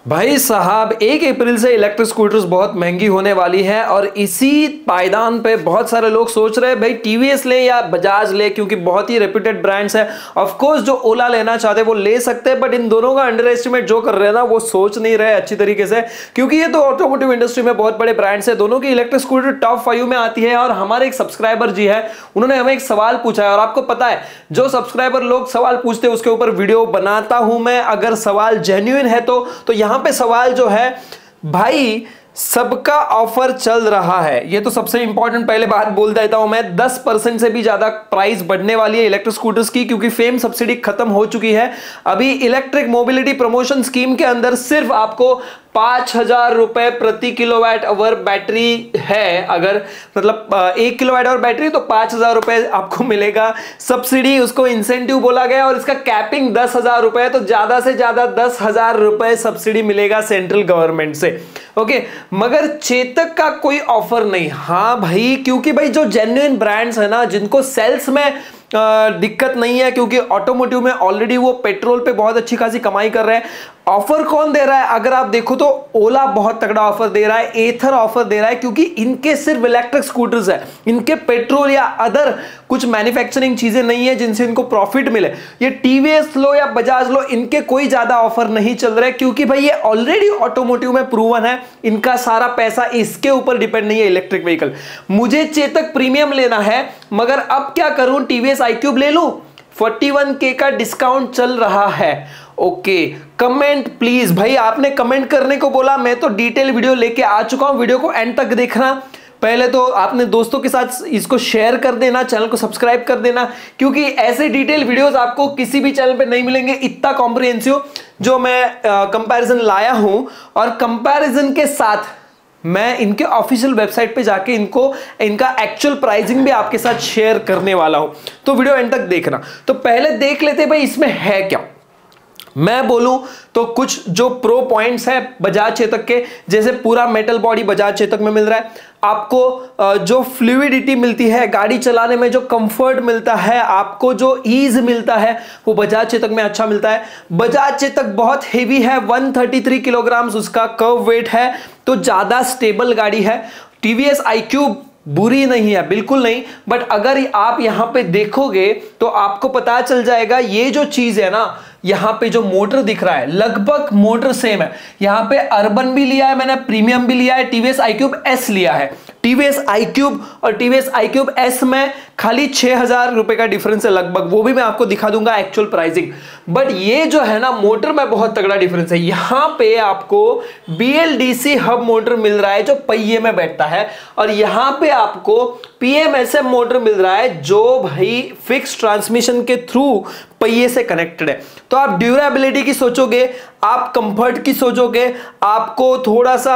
भाई साहब 1 अप्रैल से इलेक्ट्रिक स्कूटर्स बहुत महंगी होने वाली है और इसी पायदान पे बहुत सारे लोग सोच रहे हैं भाई टीवीएस ले या बजाज ले, क्योंकि बहुत ही रेप्यूटेड ब्रांड्स है। ऑफ कोर्स जो ओला लेना चाहते हैं वो ले सकते हैं, बट इन दोनों का अंडर एस्टिमेट जो कर रहे हैं ना वो सोच नहीं रहे अच्छी तरीके से, क्योंकि ये तो ऑटोमोटिव इंडस्ट्री में बहुत बड़े ब्रांड्स है। दोनों की इलेक्ट्रिक स्कूटर टॉप 5 में आती है। और हमारे एक सब्सक्राइबर जी है, उन्होंने हमें एक सवाल पूछा है और आपको पता है जो सब्सक्राइबर लोग सवाल पूछते हैं उसके ऊपर वीडियो बनाता हूं मैं। अगर सवाल जेन्युइन है तो यहां पे सवाल जो है भाई, सबका ऑफर चल रहा है। ये तो सबसे इंपॉर्टेंट पहले बात बोल देता हूं मैं, 10% से भी ज्यादा प्राइस बढ़ने वाली है इलेक्ट्रिक स्कूटर्स की, क्योंकि फेम सब्सिडी खत्म हो चुकी है। अभी इलेक्ट्रिक मोबिलिटी प्रमोशन स्कीम के अंदर सिर्फ आपको 5,000 रुपए प्रति किलोवाट आवर बैटरी है। अगर मतलब 1 किलोवाट आवर बैटरी तो 5,000 रुपए आपको मिलेगा सब्सिडी, उसको इंसेंटिव बोला गया। और इसका कैपिंग 10,000 रुपए, तो ज्यादा से ज्यादा 10,000 रुपए सब्सिडी मिलेगा सेंट्रल गवर्नमेंट से। ओके, मगर चेतक का कोई ऑफर नहीं। हाँ भाई, क्योंकि भाई जो जेन्युइन ब्रांड्स है ना, जिनको सेल्स में दिक्कत नहीं है, क्योंकि ऑटोमोटिव में ऑलरेडी वो पेट्रोल पे बहुत अच्छी खासी कमाई कर रहे हैं। ऑफर कौन दे रहा है? अगर आप देखो तो ओला बहुत तगड़ा ऑफर दे रहा है, एथर ऑफर दे रहा है, क्योंकि इनके सिर्फ इलेक्ट्रिक स्कूटर्स है, इनके पेट्रोल या अदर कुछ मैन्युफैक्चरिंग चीजें नहीं है जिनसे इनको प्रॉफिट मिले। ये टीवीएस लो या बजाज लो, इनके कोई ज्यादा ऑफर नहीं चल रहे, क्योंकि भाई ये ऑलरेडी ऑटोमोटिव में प्रूवन है। इनका सारा पैसा इसके ऊपर डिपेंड नहीं है इलेक्ट्रिक व्हीकल। मुझे चेतक प्रीमियम लेना है, मगर अब क्या करूं, टीवीएस iQube ले लूं, 41K का डिस्काउंट चल रहा है। ओके, कमेंट प्लीज भाई, आपने कमेंट करने को बोला, मैं तो डिटेल वीडियो लेके आ चुका हूं। वीडियो को एंड तक देखना। पहले तो आपने दोस्तों के साथ इसको शेयर कर देना, चैनल को सब्सक्राइब कर देना, क्योंकि ऐसे डिटेल वीडियोस आपको किसी भी चैनल पे नहीं मिलेंगे। इतना कॉम्प्रिहेंसिव जो मैं कंपैरिजन लाया हूं, और कंपैरिजन के साथ मैं इनके ऑफिशियल वेबसाइट पे जाके इनका एक्चुअल प्राइसिंग भी आपके साथ शेयर करने वाला हूं, तो वीडियो एंड तक देखना। तो पहले देख लेते भाई इसमें है क्या। मैं बोलूं तो कुछ जो प्रो पॉइंट्स है बजाज चेतक के, जैसे पूरा मेटल बॉडी बजाज चेतक में मिल रहा है आपको, जो फ्लूइडिटी मिलती है गाड़ी चलाने में, जो कंफर्ट मिलता है आपको, जो ईज मिलता है, वो बजाज चेतक में अच्छा मिलता है। बजाज चेतक बहुत हेवी है, 133 किलोग्राम उसका कर्व वेट है, तो ज्यादा स्टेबल गाड़ी है। टीवीएस iQube बुरी नहीं है, बिल्कुल नहीं, बट अगर आप यहां पे देखोगे तो आपको पता चल जाएगा, ये जो चीज है ना, यहां पे जो मोटर दिख रहा है लगभग मोटर सेम है। यहां पे अर्बन भी लिया है मैंने, प्रीमियम भी लिया है, टीवीएस iQube S लिया है। टीवीएस iQube और टीवीएस iQube S में खाली 6,000 रुपए का डिफरेंस है लगभग, वो भी मैं आपको दिखा दूंगा एक्चुअल प्राइसिंग। बट ये जो है ना, मोटर में बहुत तगड़ा डिफरेंस है। यहां पे आपको BLDC हब मोटर मिल रहा है जो पहिए में बैठता है, और यहां पे आपको PMSM मोटर मिल रहा है जो भाई फिक्स ट्रांसमिशन के थ्रू पहिए से कनेक्टेड है। तो आप ड्यूरेबिलिटी की सोचोगे, आप कंफर्ट की सोचोगे, आपको थोड़ा सा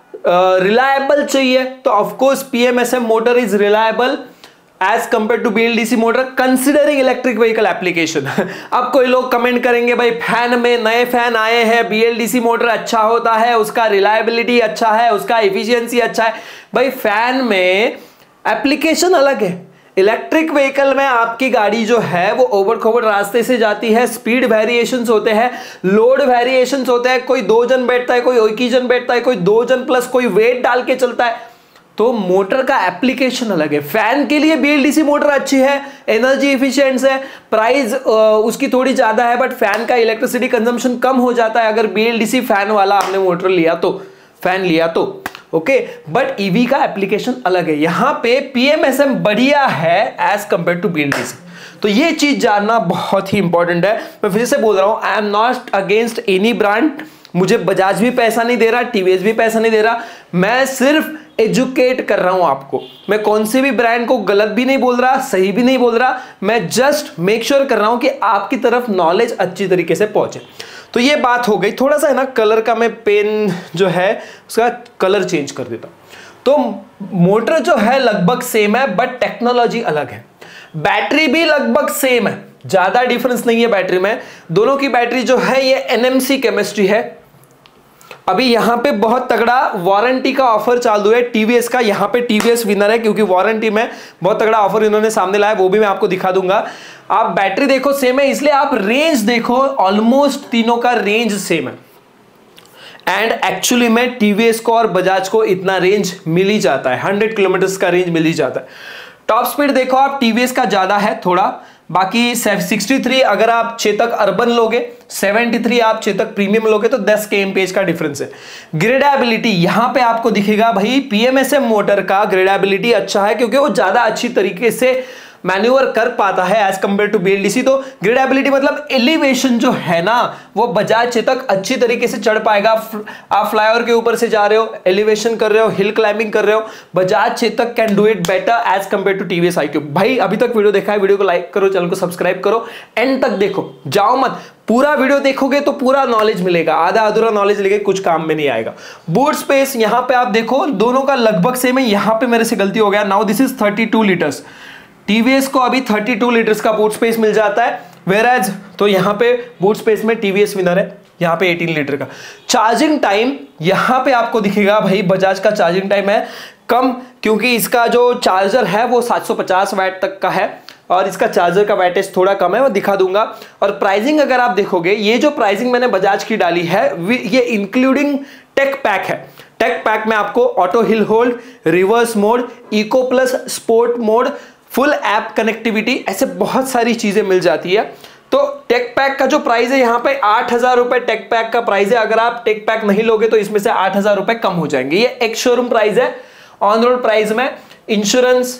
रिलायबल चाहिए, तो of course PMSM motor is reliable as compare to BLDC motor considering electric vehicle application. अब कोई लोग कमेंट करेंगे भाई फैन में नए फैन आए हैं, BLDC मोटर अच्छा होता है, उसका रिलायबिलिटी अच्छा है, उसका एफिशिएंसी अच्छा है। भाई फैन में एप्लीकेशन अलग है, इलेक्ट्रिक व्हीकल में आपकी गाड़ी जो है वो ओवर खोवर रास्ते से जाती है, स्पीड वेरिएशंस होते हैं, लोड वेरिएशंस होते हैं, कोई 2 जन बैठता है, कोई एक ही जन बैठता है, कोई 2 जन प्लस कोई वेट डाल के चलता है, तो मोटर का एप्लीकेशन अलग है। फैन के लिए BLDC मोटर अच्छी है, एनर्जी एफिशिएंट है, प्राइस उसकी थोड़ी ज्यादा है, बट फैन का इलेक्ट्रिसिटी कंजम्पशन कम हो जाता है अगर BLDC फैन वाला आपने मोटर लिया तो, फैन लिया तो। ओके, बट ईवी का एप्लीकेशन अलग है। यहां पे PMSM बढ़िया है एज कंपेयर टू BLDC, तो ये चीज जानना बहुत ही इंपॉर्टेंट है। मैं फिर से बोल रहा हूं, I am not against any brand. मुझे बजाज भी पैसा नहीं दे रहा, टीवीएस भी पैसा नहीं दे रहा, मैं सिर्फ एजुकेट कर रहा हूं आपको। मैं कौन से भी ब्रांड को गलत भी नहीं बोल रहा, सही भी नहीं बोल रहा, मैं जस्ट मेक श्योर कर रहा हूं कि आपकी तरफ नॉलेज अच्छी तरीके से पहुंचे। तो ये बात हो गई। थोड़ा सा है ना कलर का, मैं पेन जो है उसका कलर चेंज कर देता हूं। तो मोटर जो है लगभग सेम है, बट टेक्नोलॉजी अलग है। बैटरी भी लगभग सेम है, ज्यादा डिफरेंस नहीं है बैटरी में। दोनों की बैटरी जो है ये NMC केमिस्ट्री है। अभी यहां पे बहुत तगड़ा वारंटी का ऑफर चालू है टीवीएस का। यहां पे टीवीएस विनर है, क्योंकि वारंटी में बहुत तगड़ा ऑफर इन्होंने सामने लाया, वो भी मैं आपको दिखा दूंगा। आप बैटरी देखो सेम है, इसलिए आप रेंज देखो, ऑलमोस्ट तीनों का रेंज सेम है। एंड एक्चुअली में टीवीएस को और बजाज को इतना रेंज मिल ही जाता है, 100 किलोमीटर का रेंज मिल ही जाता है। टॉप स्पीड देखो आप टीवीएस का ज्यादा है थोड़ा, बाकी 63 अगर आप चेतक अर्बन लोगे, 73 आप चेतक प्रीमियम लोगे तो 10 kmph का डिफरेंस है। ग्रेडेबिलिटी यहां पे आपको दिखेगा भाई, पीएमएसएम मोटर का ग्रेडेबिलिटी अच्छा है क्योंकि वो ज्यादा अच्छी तरीके से मैन्यूवर कर पाता है एज कंपेयर टू बीएलडीसी। तो ग्रेडेबिलिटी मतलब एलिवेशन जो है ना, वो बजाज चेतक अच्छी तरीके से चढ़ पाएगा। आप फ्लाईओवर के ऊपर से जा रहे हो, एलिवेशन कर रहे हो, हिल क्लाइंबिंग कर रहे हो, Bajaj Chetak can do it better as compare to TVS iQube। भाई अभी तक वीडियो देखा है, वीडियो को लाइक करो, चैनल को सब्सक्राइब करो, एंड तक देखो, जाओ मत, पूरा वीडियो देखोगे तो पूरा नॉलेज मिलेगा, आधा अधूरा नॉलेज लेके कुछ काम में नहीं आएगा। बूट स्पेस यहां पे आप देखो दोनों का लगभग सेम है, यहां पे मेरे से गलती हो गया, now this is 32 litres. TVS को अभी 32 लीटर्स का बूट स्पेस मिल जाता है, वेराज तो यहां पे बूट स्पेस में टीवीएस विनर है, यहां पे 18 लीटर का। चार्जिंग टाइम यहां पे आपको दिखेगा भाई, बजाज का चार्जिंग टाइम है कम, क्योंकि इसका जो चार्जर है वो 750 वाट तक का है और इसका चार्जर का वैटेज थोड़ा कम है, वो दिखा दूंगा। और प्राइसिंग अगर आप देखोगे, ये जो प्राइसिंग मैंने बजाज की डाली है ये इंक्लूडिंग टेक पैक है। टेक पैक में आपको auto hill hold, reverse mode, eco plus sport mode, full app connectivity, ऐसे बहुत सारी चीजें मिल जाती है। तो टेक पैक का जो प्राइस है यहाँ पे 8,000 रुपए टेक पैक का प्राइस है। अगर आप टेक पैक नहीं लोगे तो इसमें से 8,000 रुपए कम हो जाएंगे। ये एक शोरूम प्राइस है, ऑन रोड प्राइस में इंश्योरेंस,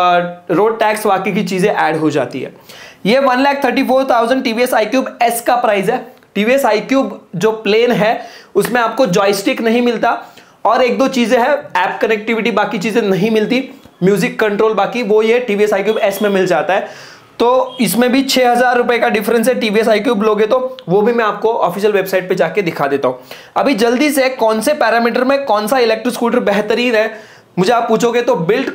रोड टैक्स, बाकी की चीजें ऐड हो जाती है। ये 1,34,000 टीवीएस iQube S का प्राइस है। टीवीएस iQube जो प्लेन है उसमें आपको जॉयस्टिक नहीं मिलता और एक दो चीजें हैं, ऐप कनेक्टिविटी, बाकी चीजें नहीं मिलती, म्यूजिक कंट्रोल बाकी, वो ये टीवीएस iQube S में मिल जाता है। तो इसमें भी 6,000 रुपए का डिफरेंस है। टीवीएस iQube लोगे तो वो भी मैं आपको ऑफिशियल वेबसाइट पे जाके दिखा देता हूं। अभी जल्दी से कौन से पैरामीटर में कौन सा इलेक्ट्रिक स्कूटर बेहतरीन है मुझे आप पूछोगे तो बिल्ड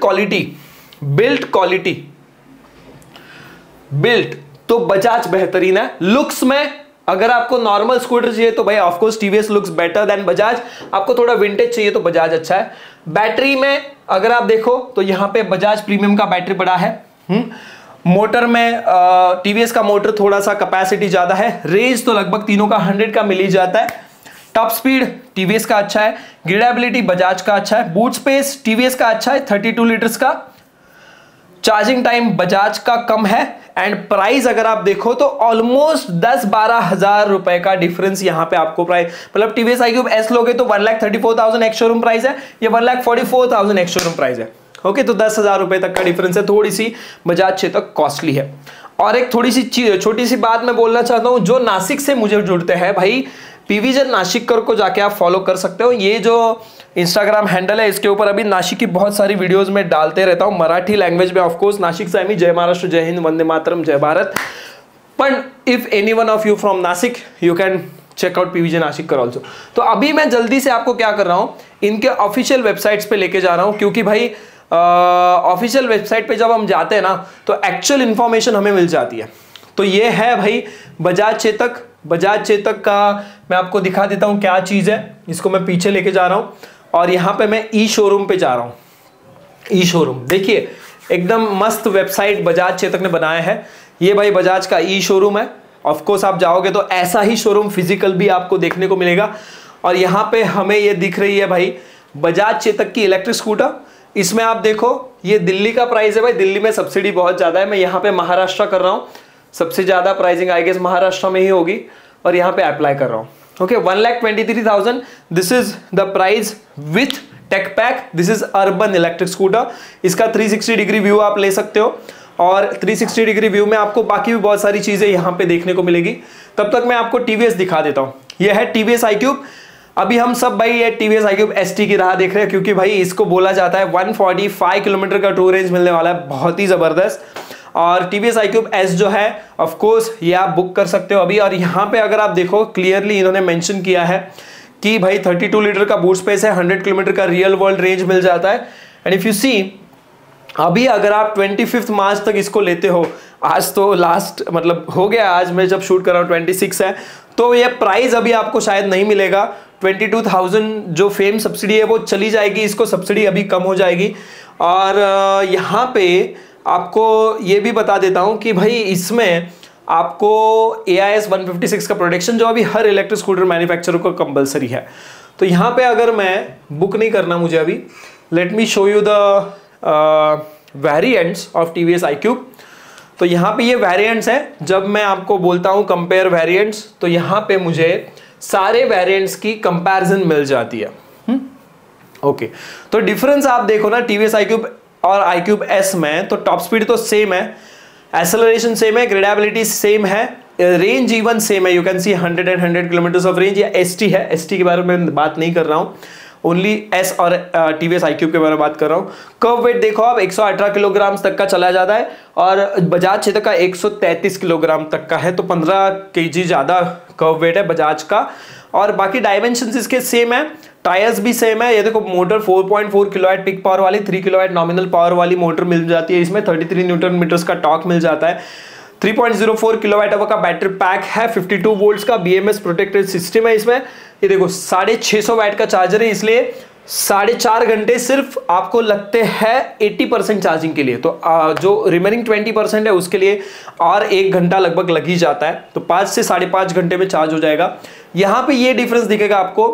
तो बजाज बेहतरीन है। लुक्स में अगर आपको नॉर्मल स्कूटर चाहिए तो भाई of course TVS looks better than Bajaj, आपको थोड़ा विंटेज चाहिए तो बजाज अच्छा है। बैटरी में अगर आप देखो तो यहां पे बजाज प्रीमियम का बैटरी बड़ा है। मोटर में टीवीएस का मोटर थोड़ा सा कैपेसिटी ज्यादा है। रेंज तो लगभग तीनों का 100 का मिल ही जाता है। टॉप स्पीड टीवीएस का अच्छा है, ग्रेडेबिलिटी बजाज का अच्छा है, बूट स्पेस टीवीएस का अच्छा है 32 लीटर्स का, चार्जिंग टाइम बजाज का कम है, एंड प्राइस अगर आप देखो तो ऑलमोस्ट 10-12 हजार रुपए का डिफरेंस यहां पे आपको प्राइस, मतलब टीवीएस iQube S लोगे तो 1,34,000 एक्स शोरूम प्राइस है, ये 1,44,000 एक्स शोरूम प्राइस है। ओके, तो 10,000 रुपए तक का डिफरेंस है, थोड़ी सी बजाज चेतक कॉस्टली है। और एक थोड़ी सी छोटी सी बात मैं बोलना चाहता हूं, जो नासिक से मुझे जुड़ते हैं भाई, पीवीजन नासिककर को जाके आप फॉलो कर सकते हो। ये जो इंस्टाग्राम हैंडल है इसके ऊपर अभी नासिक की बहुत सारी वीडियोस में डालते रहता हूं, मराठी लैंग्वेज में। ऑफकोर्स नासिक से जय महाराष्ट्र, जय हिंद, वंदे मातरम, जय भारत। पण if anyone of you from Nashik you can check out पीवीजन नासिककर ऑल्सो। तो अभी मैं जल्दी से आपको क्या कर रहा हूं, इनके ऑफिशियल वेबसाइट्स पे लेके जा रहा हूं, क्योंकि भाई ऑफिशियल वेबसाइट पे जब हम जाते हैं ना तो एक्चुअल इंफॉर्मेशन हमें मिल जाती है। तो ये है भाई बजाज चेतक का मैं आपको दिखा देता हूं क्या चीज है। इसको मैं पीछे लेके जा रहा हूं और यहां पे मैं ई शोरूम पे जा रहा हूं। ई शोरूम देखिए, एकदम मस्त वेबसाइट बजाज चेतक ने बनाया है। ये भाई बजाज का ई शोरूम है। ऑफ कोर्स आप जाओगे तो ऐसा ही शोरूम फिजिकल भी आपको देखने को मिलेगा। और यहां पे हमें ये दिख रही है भाई बजाज चेतक की इलेक्ट्रिक स्कूटर। इसमें आप देखो ये दिल्ली का प्राइस है भाई, दिल्ली में सब्सिडी बहुत ज्यादा है। मैं यहाँ पे महाराष्ट्र कर रहा हूँ, सबसे ज्यादा प्राइसिंग आई गेस महाराष्ट्र में ही होगी, और यहाँ पे अप्लाई कर रहा हूँ। Okay, 1,23,000 this is the price with tech pack. This is urban electric scooter. इसका 360 डिग्री व्यू आप ले सकते हो, और 360 डिग्री व्यू में आपको बाकी भी बहुत सारी चीजें यहाँ पे देखने को मिलेगी। तब तक मैं आपको टीवीएस दिखा देता हूँ। यह है टीवीएस iQube। अभी हम सब भाई ये टीवीएस iQube ST की राह देख रहे हैं, क्योंकि भाई इसको बोला जाता है 145 किलोमीटर का टू रेंज मिलने वाला है, बहुत ही जबरदस्त। और टीवीएस iQube S जो है ऑफ कोर्स ये आप बुक कर सकते हो अभी। और यहाँ पे अगर आप देखो क्लियरली इन्होंने मेंशन किया है कि भाई 32 लीटर का बूट स्पेस है, 100 किलोमीटर का रियल वर्ल्ड रेंज मिल जाता है। एंड इफ यू सी अभी अगर आप 25 मार्च तक इसको लेते हो, आज तो लास्ट मतलब हो गया, आज मैं जब शूट कर रहा हूँ 26 है, तो ये प्राइस अभी आपको शायद नहीं मिलेगा। 22,000 जो फेम सब्सिडी है वो चली जाएगी, इसको सब्सिडी अभी कम हो जाएगी। और यहाँ पे आपको ये भी बता देता हूँ कि भाई इसमें आपको AIS 156 का प्रोटेक्शन जो अभी हर इलेक्ट्रिक स्कूटर मैन्युफैक्चरर को कंपलसरी है। तो यहाँ पे अगर मैं बुक नहीं करना मुझे अभी, let me show you the variants of TVS iQube। तो यहाँ पे ये वेरिएंट्स हैं। जब मैं आपको बोलता हूँ कंपेयर वेरिएंट्स, तो यहाँ पे मुझे सारे वेरिएंट्स की कंपैरिजन मिल जाती है। ओके, तो डिफरेंस आप देखो ना टीवीएस iQube और iQube S में, तो टॉप स्पीड तो सेम है, एक्सेलरेशन सेम है, ग्रेडेबिलिटी सेम है, रेंज इवन सेम है। You can see 100 and 100 kilometres of range. या ST है, ST के बारे में बात नहीं कर रहा हूँ, ओनली S और टीवीएस iQube के बारे में बात कर रहा हूँ। कर्व वेट देखो आप 118 किलोग्राम तक का चला जाता है और बजाज चेतक का 133 किलोग्राम तक का है, तो 15 kg ज़्यादा कर्व वेट है बजाज का। और बाकी डायमेंशंस इसके सेम है, टायर्स भी सेम है। ये देखो मोटर 4.4 किलोवाट पिक पावर वाली, 3 किलोवाट नॉमिनल पावर वाली मोटर मिल जाती है इसमें, 33 न्यूटन मीटर्स का टॉर्क मिल जाता है। 3.04 किलोवाट आवर का बैटरी पैक है, 52 वोल्ट्स का BMS प्रोटेक्टेड सिस्टम है इसमें। ये देखो 650 वाट का चार्जर है, इसलिए 4.5 घंटे सिर्फ आपको लगते हैं 80% चार्जिंग के लिए। तो जो रिमेनिंग 20% है उसके लिए और 1 घंटा लगभग लग ही जाता है, तो 5 से 5.5 घंटे में चार्ज हो जाएगा। यहाँ पे ये डिफरेंस दिखेगा आपको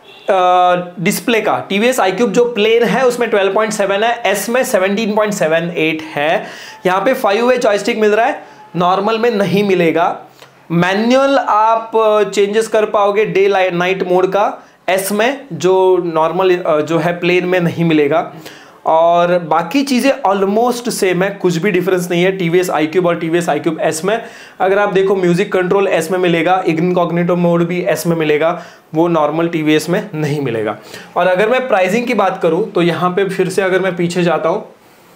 डिस्प्ले का। टीवीएस iQube जो प्लेन है उसमें 12.7 है, S में 17.78 है। यहाँ पे 5-way जॉयस्टिक मिल रहा है, नॉर्मल में नहीं मिलेगा। मैनुअल आप चेंजेस कर पाओगे डे नाइट मोड का S में, जो नॉर्मल जो है प्लेन में नहीं मिलेगा। और बाकी चीज़ें ऑलमोस्ट सेम है, कुछ भी डिफरेंस नहीं है टीवीएस iQube और टीवीएस iQube S में। अगर आप देखो म्यूजिक कंट्रोल S में मिलेगा, इनकॉग्निटो मोड भी S में मिलेगा, वो नॉर्मल टीवीएस में नहीं मिलेगा। और अगर मैं प्राइसिंग की बात करूं तो यहाँ पे फिर से अगर मैं पीछे जाता हूँ,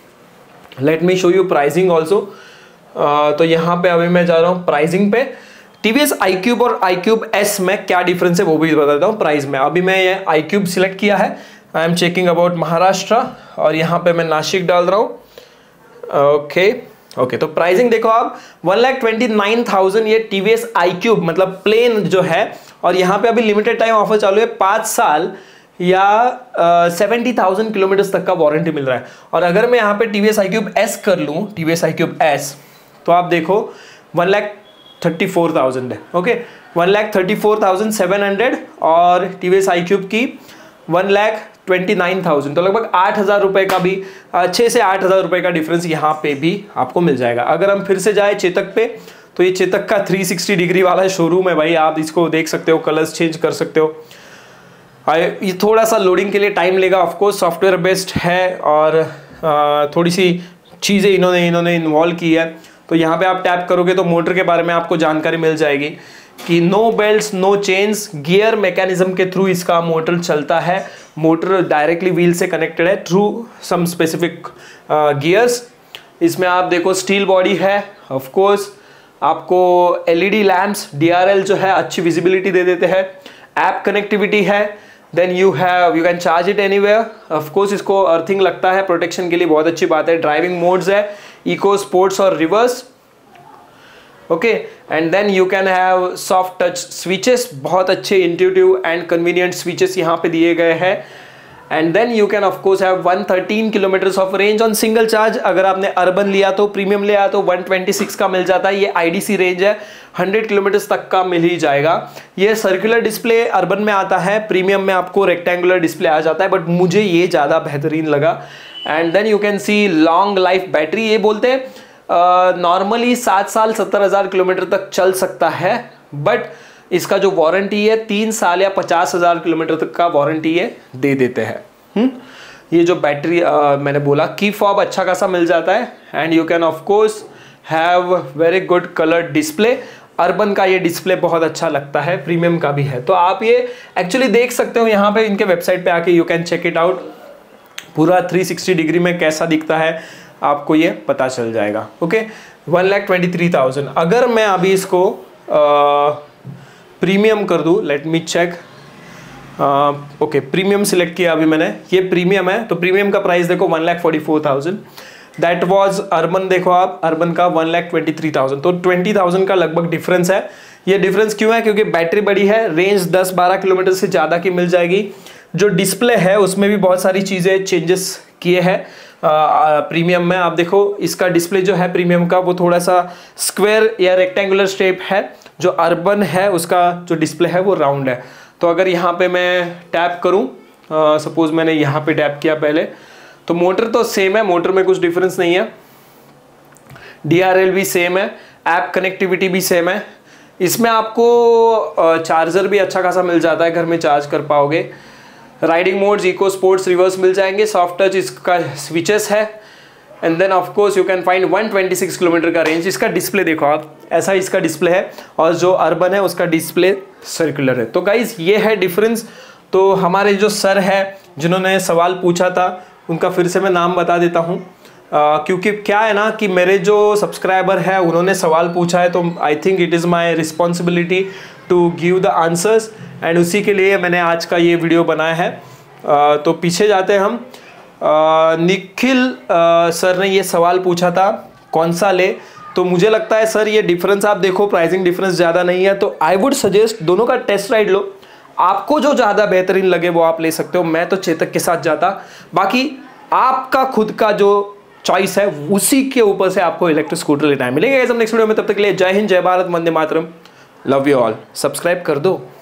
let me show you pricing also. तो यहाँ पे अभी मैं जा रहा हूँ प्राइसिंग पे। टीवीएस iQube और iQube S में क्या डिफरेंस है वो भी बताता हूँ प्राइस में। अभी मैं ये iQube सिलेक्ट किया है, I am checking about Maharashtra, और यहाँ पे मैं नासिक डाल रहा हूँ। ओके, तो प्राइसिंग देखो आप 1,29,000 ये टीवीएस iQube मतलब प्लेन जो है। और यहाँ पे अभी लिमिटेड टाइम ऑफर चालू है, 5 साल या 70,000 किलोमीटर तक का वारंटी मिल रहा है। और अगर मैं यहाँ पे टीवीएस iQube S कर लूँ, टीवीएस iQube S, तो आप देखो 1,34,000 है। ओके, 1,34,700 और टीवीएस iQube की 1,29,000, तो लगभग 8,000 रुपए का भी 6 से 8,000 रुपए का डिफरेंस यहाँ पे भी आपको मिल जाएगा। अगर हम फिर से जाए चेतक पे, तो ये चेतक का 360 डिग्री वाला शोरूम है भाई, आप इसको देख सकते हो, कलर्स चेंज कर सकते हो। ये थोड़ा सा लोडिंग के लिए टाइम लेगा, ऑफकोर्स सॉफ्टवेयर बेस्ड है और थोड़ी सी चीज़ें इन्होंने इन्वॉल्व की है। तो यहाँ पे आप टैप करोगे तो मोटर के बारे में आपको जानकारी मिल जाएगी कि no belts no chains, gear mechanism के थ्रू इसका मोटर चलता है। मोटर डायरेक्टली व्हील से कनेक्टेड है थ्रू सम स्पेसिफिक गियर्स। इसमें आप देखो स्टील बॉडी है, ऑफ कोर्स आपको एलईडी लैंप्स, DRL जो है अच्छी विजिबिलिटी दे देते हैं, ऐप कनेक्टिविटी है, then you can charge it anywhere. Of course इसको अर्थिंग लगता है प्रोटेक्शन के लिए, बहुत अच्छी बात है। ड्राइविंग मोड्स है, इको, स्पोर्ट्स और reverse. Okay, and then you can have soft touch switches, बहुत अच्छे इंट्यूटिव एंड कन्वीनियंट स्विचेस यहाँ पे दिए गए हैं। And then you can of course have 113 kilometres of range on single charge. अगर आपने अर्बन लिया तो, प्रीमियम लिया तो 126 का मिल जाता है। ये IDC रेंज है, 100 किलोमीटर्स तक का मिल ही जाएगा। ये सर्कुलर डिस्प्ले अर्बन में आता है, प्रीमियम में आपको रेक्टेंगुलर डिस्प्ले आ जाता है, बट मुझे ये ज़्यादा बेहतरीन लगा। And then you can see long life battery, ये बोलते हैं नॉर्मली 7 साल 70,000 किलोमीटर तक चल सकता है, बट इसका जो वारंटी है 3 साल या 50,000 किलोमीटर तक का वारंटी ये दे देते हैं। ये जो बैटरी मैंने बोला, की फॉब अच्छा खासा मिल जाता है। And you can of course have very good colour display. Urban का ये डिस्प्ले बहुत अच्छा लगता है, प्रीमियम का भी है। तो आप ये एक्चुअली देख सकते हो यहाँ पे इनके वेबसाइट पे आके, you can check it out. पूरा 360 डिग्री में कैसा दिखता है आपको ये पता चल जाएगा। ओके, 1,23,000। अगर मैं अभी इसको प्रीमियम कर दूं, let me check. Okay, premium select किया अभी मैंने, ये प्रीमियम है, तो प्रीमियम का प्राइस देखो 1,44,000। दैट वाज अर्बन, देखो आप अर्बन का 1,23,000, तो 20,000 का लगभग डिफरेंस है। ये डिफरेंस क्यों है? क्योंकि बैटरी बड़ी है, रेंज 10-12 किलोमीटर से ज़्यादा की मिल जाएगी। जो डिस्प्ले है उसमें भी बहुत सारी चीज़ें चेंजेस किए हैं प्रीमियम में। आप देखो इसका डिस्प्ले जो है प्रीमियम का, वो थोड़ा सा स्क्वायर या रेक्टेंगुलर शेप है। जो अर्बन है उसका जो डिस्प्ले है वो राउंड है। तो अगर यहाँ पे मैं टैप करूँ, सपोज मैंने यहाँ पे टैप किया पहले, तो मोटर तो सेम है, मोटर में कुछ डिफरेंस नहीं है, DRL भी सेम है, ऐप कनेक्टिविटी भी सेम है। इसमें आपको चार्जर भी अच्छा खासा मिल जाता है, घर में चार्ज कर पाओगे। Riding modes, eco sports, reverse मिल जाएंगे, सॉफ्ट टच इसका स्विचेस है, and then of course you can find 126 kilometre का रेंज। इसका डिस्प्ले देखो आप, ऐसा इसका डिस्प्ले है, और जो अर्बन है उसका डिस्प्ले सर्कुलर है। तो गाइज ये है डिफरेंस। तो हमारे जो सर है जिन्होंने सवाल पूछा था, उनका फिर से मैं नाम बता देता हूँ, क्योंकि क्या है ना कि मेरे जो सब्सक्राइबर है उन्होंने सवाल पूछा है, तो I think it is my responsibility to give the answers, and उसी के लिए मैंने आज का ये वीडियो बनाया है। तो पीछे जाते हैं हम। निखिल सर ने ये सवाल पूछा था कौन सा ले, तो मुझे लगता है सर ये डिफरेंस आप देखो, प्राइसिंग डिफरेंस ज़्यादा नहीं है, तो आई वुड सजेस्ट दोनों का टेस्ट राइड लो, आपको जो ज़्यादा बेहतरीन लगे वो आप ले सकते हो। मैं तो चेतक के साथ जाता, बाकी आपका खुद का जो चॉइस है उसी के ऊपर से आपको इलेक्ट्रिक स्कूटर लेना है। मिलेंगे हम नेक्स्ट वीडियो में, तब तक के लिए जय हिंद, जय भारत, वंदे मातरम, लव यू ऑल। सब्सक्राइब कर दो।